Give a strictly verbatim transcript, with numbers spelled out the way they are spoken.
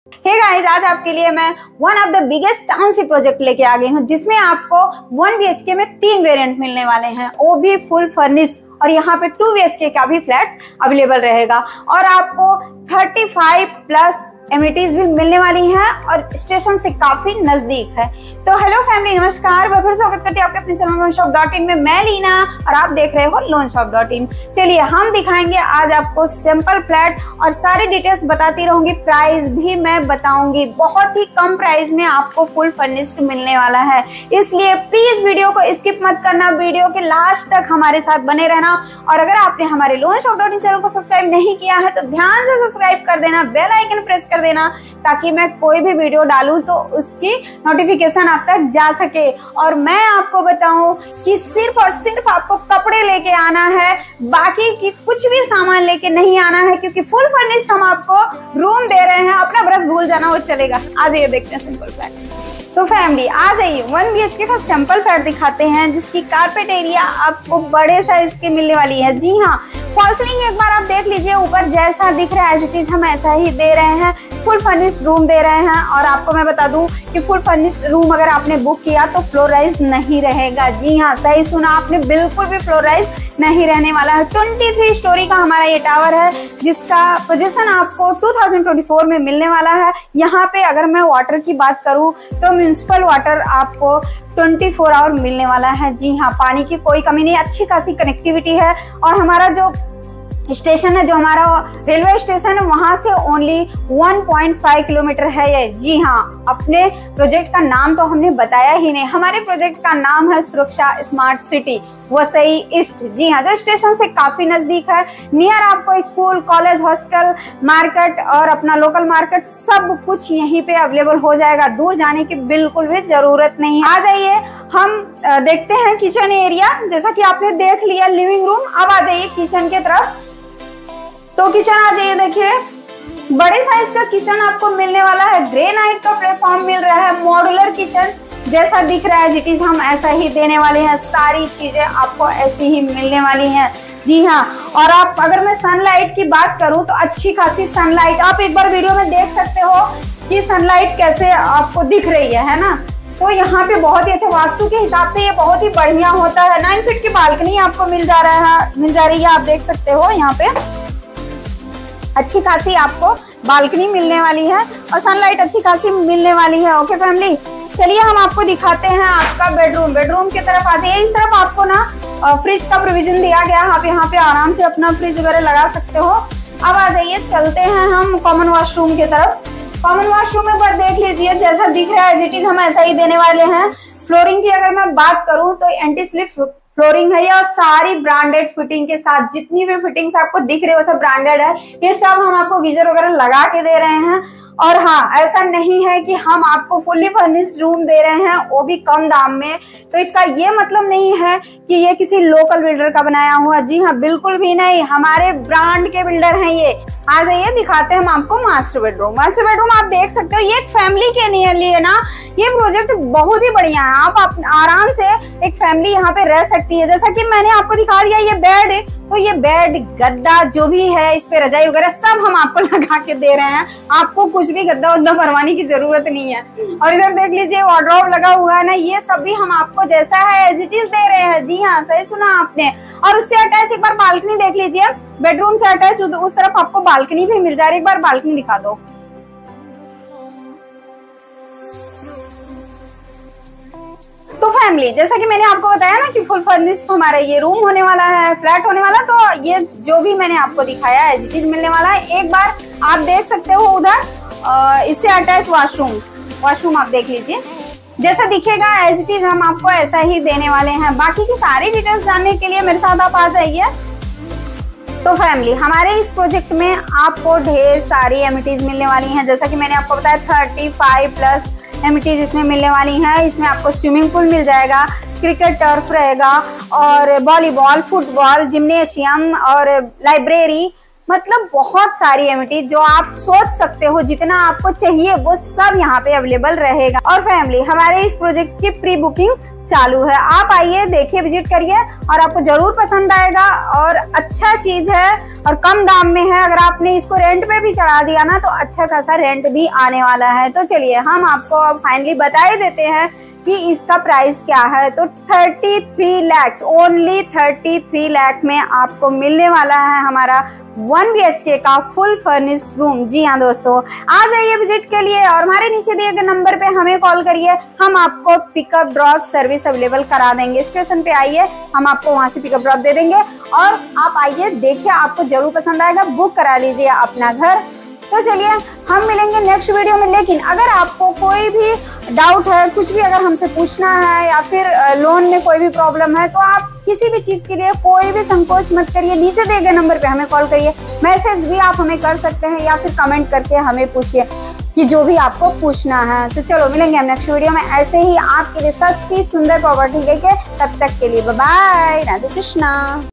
Hey guys, आज आपके लिए मैं one of the biggest township project लेके आ गई हूँ, जिसमें आपको वन बी एच के में तीन वेरिएंट मिलने वाले हैं, वो भी फुल फर्निश। और यहाँ पे टू बी एच के का भी फ्लैट्स अवेलेबल रहेगा और आपको पैंतीस प्लस एमिनिटीज भी मिलने वाली हैं और स्टेशन से काफी नजदीक है। तो हेलो फैमिली, नमस्कार, मैं फिर स्वागत करती हूँ आपके अपने channel loan shop dot in में। मैं लीना और आप देख रहे हो लोन शॉप डॉट इन। चलिए हम दिखाएंगे आज आपको सिंपल फ्लैट और सारी डिटेल्स बताती रहूंगी, प्राइस भी मैं बताऊंगी। बहुत ही कम प्राइस में आपको फुल फर्निश्ड मिलने वाला है, इसलिए प्लीज वीडियो को स्किप मत करना, वीडियो के लास्ट तक हमारे साथ बने रहना। और अगर आपने हमारे loan shop dot in channel को सब्सक्राइब नहीं किया है तो ध्यान से सब्सक्राइब कर देना, बेल आइकन प्रेस कर देना, ताकि मैं कोई भी वीडियो डालूं तो उसकी नोटिफिकेशन आप तक जा सके। और मैं आपको बताऊं कि सिर्फ और सिर्फ आपको कपड़े लेके आना है, बाकी की कुछ भी सामान लेके नहीं आना है, क्योंकि फुल फर्निश्ड हम आपको रूम दे रहे हैं। अपना ब्रश भूल जाना वो चलेगा। आज ये देखते हैं सिंपल फ्लैट। तो फैमिली आ जाइए, वन बी एच के का सिंपल फ्लैट दिखाते हैं, जिसकी कारपेट एरिया आपको बड़े साइज की मिलने वाली है। जी हाँ, फॉल सीलिंग एक बार आप देख लीजिए, ऊपर जैसा दिख रहा है एज इट इज हम ऐसा ही दे रहे हैं। फुल फर्निश्ड रूम दे रहे हैं और आपको मैं बता दूं कि फुल फर्निश्ड रूम अगर आपने बुक किया तो फ्लोराइज नहीं रहेगा। जी हाँ, सही सुना आपने, बिल्कुल भी फ्लोराइज नहीं रहने वाला है। तेईस स्टोरी का हमारा ये टावर है, जिसका पोजीशन आपको दो हज़ार चौबीस में मिलने वाला है। यहाँ पे अगर मैं वाटर की बात करूँ तो म्युनिसिपल वाटर आपको चौबीस आवर मिलने वाला है। जी हाँ, पानी की कोई कमी नहीं, अच्छी खासी कनेक्टिविटी है। और हमारा जो स्टेशन है, जो हमारा रेलवे स्टेशन है, वहां से ओनली एक पॉइंट पाँच किलोमीटर है ये। जी हाँ, अपने प्रोजेक्ट का नाम तो हमने बताया ही नहीं। हमारे प्रोजेक्ट का नाम है Suraksha smart city Vasai east. जी हाँ, जो स्टेशन से काफी नजदीक है। नियर आपको स्कूल, कॉलेज, हॉस्पिटल, मार्केट और अपना लोकल मार्केट सब कुछ यहीं पे अवेलेबल हो जाएगा। दूर जाने की बिल्कुल भी जरूरत नहीं है। आ जाइए, हम देखते हैं किचन एरिया। जैसा कि आपने देख लिया लिविंग रूम, अब आ जाइए किचन के तरफ। तो किचन आ जाइए, देखिए बड़े साइज का किचन आपको मिलने वाला है। ग्रेनाइट का प्लेटफॉर्म मिल रहा है। मॉड्यूलर किचन जैसा दिख रहा है जिटीज हम ऐसा ही देने वाले हैं। सारी चीजें आपको ऐसी ही मिलने वाली हैं। जी हाँ, और आप अगर मैं सनलाइट की बात करूं तो अच्छी खासी सनलाइट आप एक बार वीडियो में देख सकते हो कि सनलाइट कैसे आपको दिख रही है, है ना। तो यहाँ पे बहुत ही अच्छा, वास्तु के हिसाब से ये बहुत ही बढ़िया होता है। नाइन फीट की बालकनी आपको मिल जा रहा है मिल जा रही है आप देख सकते हो। यहाँ पे अच्छी खासी आपको बालकनी मिलने वाली है और सनलाइट अच्छी खासी मिलने वाली है। ओके फैमिली, चलिए हम आपको दिखाते हैं आपका बेडरूम। बेडरूम की तरफ आ जाइए। इस तरफ आपको ना फ्रिज का प्रोविजन दिया गया है, आप यहाँ पे आराम से अपना फ्रिज वगैरह लगा सकते हो। अब आ जाइए, चलते हैं हम कॉमन वॉशरूम की तरफ। कॉमन वॉशरूम में पर देख लीजिए, जैसा दिख रहा है एज इट इज हम ऐसा ही देने वाले हैं। फ्लोरिंग की अगर मैं बात करूं तो एंटी स्लिप फ्लोरिंग है, या सारी ब्रांडेड फिटिंग के साथ जितनी भी फिटिंग्स आपको दिख रही है वो सब ब्रांडेड है। ये सब हम आपको गीजर वगैरह लगा के दे रहे हैं। और हाँ, ऐसा नहीं है कि हम आपको फुल्ली फर्निश्ड रूम दे रहे हैं, वो भी कम दाम में। तो इसका ये मतलब नहीं है कि ये किसी लोकल बिल्डर का बनाया हुआ। जी हाँ, बिल्कुल भी नहीं, हमारे ब्रांड के बिल्डर हैं ये। आ जाइए, दिखाते हैं हम आपको मास्टर बेडरूम। मास्टर बेडरूम आप देख सकते हो, ये एक फैमिली के लिए ना ये प्रोजेक्ट बहुत ही बढ़िया है। आप, आप आराम से एक फैमिली यहाँ पे रह सकती है। जैसा कि मैंने आपको दिखा दिया ये बेड, तो ये बेड, गद्दा जो भी है, इस पे रजाई वगैरह सब हम आपको लगा के दे रहे हैं। आपको कुछ भी गद्दा उद्दा भरवाने की जरूरत नहीं है। और इधर देख लीजिए वार्डरोब लगा हुआ है ना, ये सब भी हम आपको जैसा है एज इट इज दे रहे हैं। जी हाँ, सही सुना आपने। और उससे अटैच एक बार बालकनी देख लीजिए, बेडरूम से अटैच उस तरफ आपको बालकनी भी मिल जा रही है। एक बार बालकनी दिखा दो। तो फैमिली, जैसा कि मैंने आपको बताया ना कि फुल फर्निश्ड हमारा ये रूम होने वाला है, फ्लैट होने वाला, तो ये जो भी मैंने आपको दिखाया एज इट इज मिलने वाला है। एक बार आप देख सकते हो उधर इससे अटैच वॉशरूम वॉशरूम आप देख लीजिए, जैसा दिखेगा एज इट इज हम आपको ऐसा ही देने वाले हैं। बाकी की सारी डिटेल्स जानने के लिए मेरे साथ आप आ जाइए। तो फैमिली, हमारे इस प्रोजेक्ट में आपको ढेर सारी एमिनिटीज मिलने वाली हैं। जैसा कि मैंने आपको बताया पैंतीस प्लस एमिनिटीज इसमें मिलने वाली हैं। इसमें आपको स्विमिंग पूल मिल जाएगा, क्रिकेट टर्फ रहेगा और वॉलीबॉल, फुटबॉल, जिम्नेशियम और लाइब्रेरी, मतलब बहुत सारी एमिटी जो आप सोच सकते हो जितना आपको चाहिए वो सब यहाँ पे अवेलेबल रहेगा। और फैमिली, हमारे इस प्रोजेक्ट की प्री बुकिंग चालू है, आप आइए, देखिए, विजिट करिए और आपको जरूर पसंद आएगा। और अच्छा चीज है और कम दाम में है। अगर आपने इसको रेंट पे भी चढ़ा दिया ना तो अच्छा खासा रेंट भी आने वाला है। तो चलिए हम आपको फाइनली बता ही देते हैं कि इसका प्राइस क्या है। तो तैंतीस लाख, ओनली तैंतीस लाख में आपको मिलने वाला है हमारा वन बी एच के का फुल फर्निश रूम। जी हाँ दोस्तों, आ जाइए विजिट के लिए और हमारे नीचे दिए गए नंबर पे हमें कॉल करिए, हम आपको पिकअप ड्रॉप सर्विस अवेलेबल करा देंगे। स्टेशन पे आइए, हम आपको वहां से पिकअप ड्रॉप दे देंगे और आप आइए, देखिए, आपको जरूर पसंद आएगा, बुक करा लीजिए अपना घर। तो चलिए हम मिलेंगे नेक्स्ट वीडियो में। लेकिन अगर आपको कोई भी डाउट है, कुछ भी अगर हमसे पूछना है या फिर लोन में कोई भी प्रॉब्लम है, तो आप किसी भी चीज के लिए कोई भी संकोच मत करिए, नीचे दिए गए नंबर पे हमें कॉल करिए, मैसेज भी आप हमें कर सकते हैं या फिर कमेंट करके हमें पूछिए कि जो भी आपको पूछना है। तो चलो मिलेंगे हम नेक्स्ट वीडियो में ऐसे ही आपके लिए सस्ती सुंदर प्रॉपर्टी लेके। तब तक के लिए बाय बाय, राधे कृष्णा।